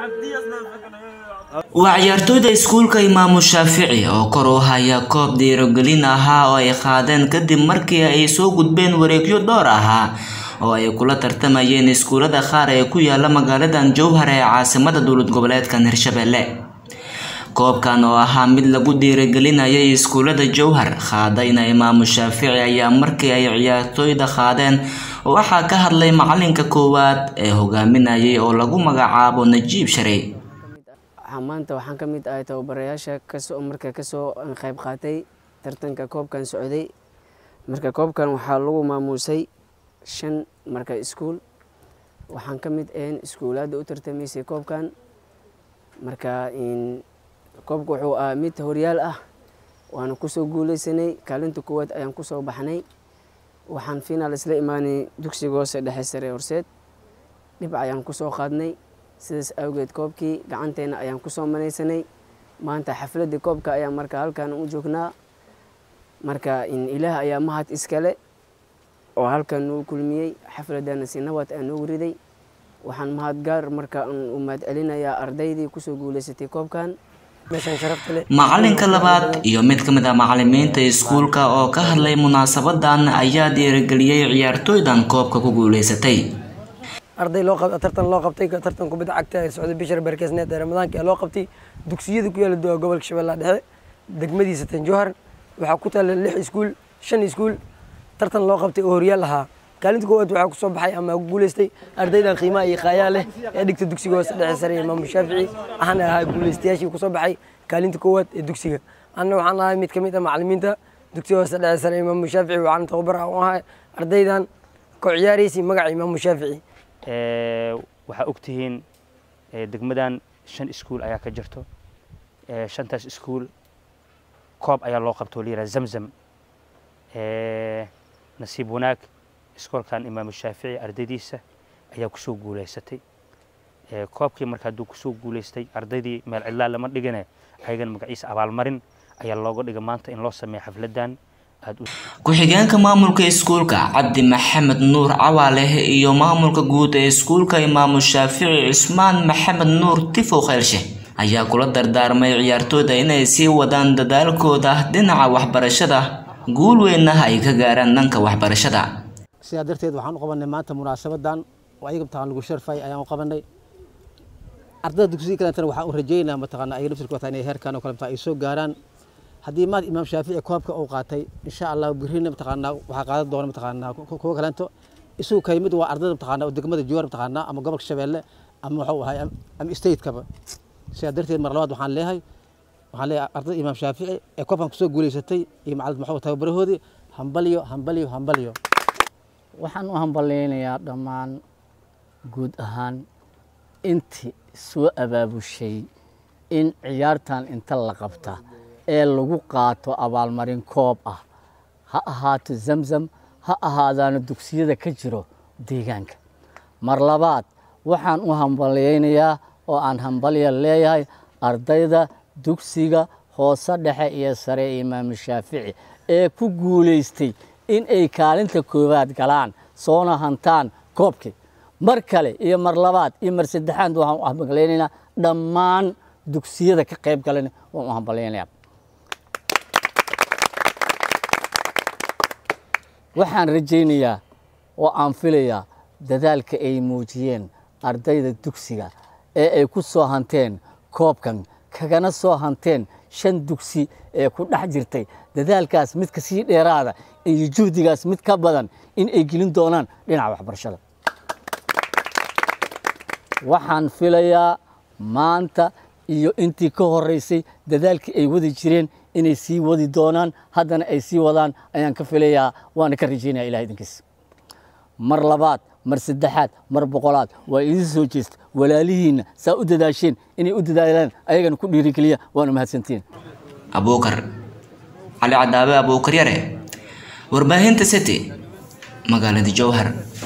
وعيارتودا iskuulka Imaamu Shaafici oo kor u haya koob dhiirigelin ah oo ay qaadeen kadib markii ay soo gudbeen wareegyo door ah oo ay kula tartamayeen iskuulada qaar ee ku yaala magaalada Jowhar ee caasimadda dowlad goboleedka Hirshabelle. koobkan oo ahaa mid lagu dhiirigelinayay iskuulada Jowhar qaadayna Imaamu Shaafici ayaa markii ay ciyaartooyda qaadeen waxa ka hadlay macalinka koowaad ee hogaaminayay oo lagu magacaabo Najiib Sharey. maanta waxaan ka mid ahay tababarayaasha marka ka soo qayb qaatay tartanka koobkan socday. marka koobkan waxaa lagu maamuusay 5 marka iskuul waxaan ka mid ahayn iskuulada u tartamaysay koobkan. marka koobku wuxuu ahaa mid horyaal ah waana ku soo guuleysanay kaalinta koowaad ayaan ku soo baxnay. waxaan finaal isla imaanay dugsiga hoose dhexe sare Horseed dhibc ayaan ku soo qaadnay. sidaas awgeed koobkii gacanteena ayaan ku soo manaysanay. maanta xafladda koobka ayaa marka halkan u joognaa. marka ilaah ayaa mahad iskale oo halkan uu kulmiyay xafladana si nabad ah noo riday. waxaan mahad gaar marka u mahad celinayaa ardaydii ku soo guuleysatay koobkan. macalinka labaad iyo mid ka mid ah macallimiinta iskuulka oo ka hadlay munaasabadan ayaa dhiirigeliyay ciyaartooydan koobka ku guuleysatay. arday loo qabtay tartan kubadda cagta ee socday bishar barkeesneed ee Ramadaanka loo qabtay dugsiyada ku yaala gobolka Shabeellaha Dhexe degmadiisa Tanjowhar. waxaa ku taala 6 iskuul 5 iskuul tartan loo qabtay oo horyaal ahaa. kaalinta koowaad waxaa ku soo baxay ama ku guuleystay ardaydan qiimaha iyo qaaya leh ee dhigta dugsiga hoose dhexe sare Imaamu Shaafici ahna ahaa guuleystayaashii ku soo baxay kaalinta koowaad ee dugsiga. anna waxaan ahay mid ka mid ah macallimiinta dugsiga hoose dhexe sare Imaamu Shaafici waxaan tababar u ahay ardaydan ku ciyaaraysay magaca Imaamu Shaafici. waxaa ogtihiin degmadan 5 iskuul ayaa ka jirto. 5taas iskuul koob ayaa loo qabto liira Zamzam. nasiib wanaag iskoolkan Imaamu Shaafici ardaydiisa ayaa ku soo guuleysatay. koobkii marka uu ku soo guuleystay ardaydii meel cidla lama dhigane ayagan magaciisa abaalmarin ayaa looga dhigay maanta in loo sameeyo xafladan. ku-xigeenka maamulka iskuulka Cabdi Maxamed Nuur Cawaale iyo maamulka guud ee iskuulka Imaamu Shaafici Usmaan Maxamed Nuur Tifo Khaylshe ayaa kula dardaarmay ciyaartooyda inay sii wadaan dadaalkooda dhinaca waxbarashada guul weyn ay ka gaaraan dhanka waxbarashada. sidaa darteed waxaan u qabanay maanta munaasabadan oo ayaga imtixaan lagu sharfay ayaan u qabanay. ardayda dugsiga kale waxaan u rajaynayaa mataqaana ay naftirkooda inay heerkan oo kale ay soo gaaraan. haddii maad Imaam Shaafici koobka uu qaatay insha Allah birina mataqaana waxa qaadan doona mataqaana kuwa kaleento isugu kaymid waa ardayda mataqaana oo degmada Jowhar mataqaana ama gobolka Shabeelle ama waxa uu ahay ama state kaba. sidaa darteed mar labaad waxaan leeyahay ardayda Imaam Shaafici ee koobkan ku soo guuleysatay iyo macallin maxamed tababarahoodii hambalyo. waxaan u hambaleynayaa dhammaan guud ahaan intii soo abaabushay in ciyaartan inta la qabta ee lagu qaato abaalmarin koob ah ha ahaato Zamzam ha ahaadaan dugsiyada ka jiro deegaanka. mar labaad waxaan u hambaleynayaa oo aan hambalyo leeyahay ardayda dugsiga hoose dhexe iyo sare Imaamu Shaafici ee ku guuleystay in ay kaalinta koowaad galaan soona hantaan koobkii. mar kale iyo mar labaad iyo mar saddexaad waxaan u hambaleynayaa dhammaan dugsiyada ka qayb galan oo u hambaleynayaa. waxaan rajaynayaa oo aan filayaa dadaalka ay muujiyeen ardayda dugsiga ee ay ku soo hanteen koobkan kagana soo hanteen 5 dugsi ee ku dhex jirtay dadaalkaas mid ka sii dheeraada iyo juhdigaas mid ka badan in ay gelin doonaan dhinaca waxbarashada. waxaan filayaa maanta iyo intii ka horeysay dadaalkii ay wadi jireen inay sii wadi doonaan haddana ay sii wadaan ayaan ka filayaa waana ka rajaynayaa ilaahay idinkiis. mar labaad mar saddexaad mar boqolaad waa idin soo jeesta walaalihiina saa u dadaasheen inay u dadaalaan ayagana ku dhiirigeliya waana mahadsantiin. Abuukar Cali Cadaabe Abuukar Yare warbaahinta City magaalada Jowhar.